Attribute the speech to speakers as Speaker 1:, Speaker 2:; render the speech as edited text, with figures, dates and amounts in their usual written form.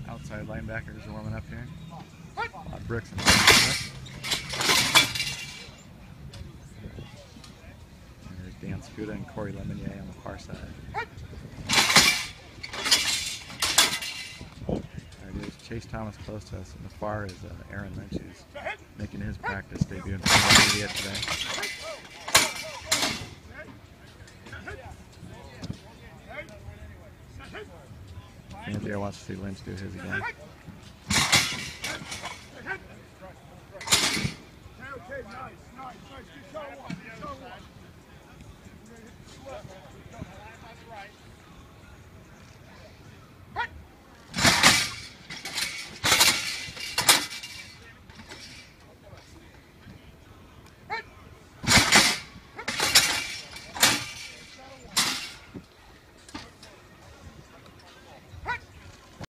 Speaker 1: Outside linebackers are warming up here. A lot of bricks and there's Dan Scuda and Corey Lemonnier on the far side. There it is. Chase Thomas close to us, and the far is Aaron Lynch, who's making his practice debut in front of the media today. Andrea wants to see Lynch do his again.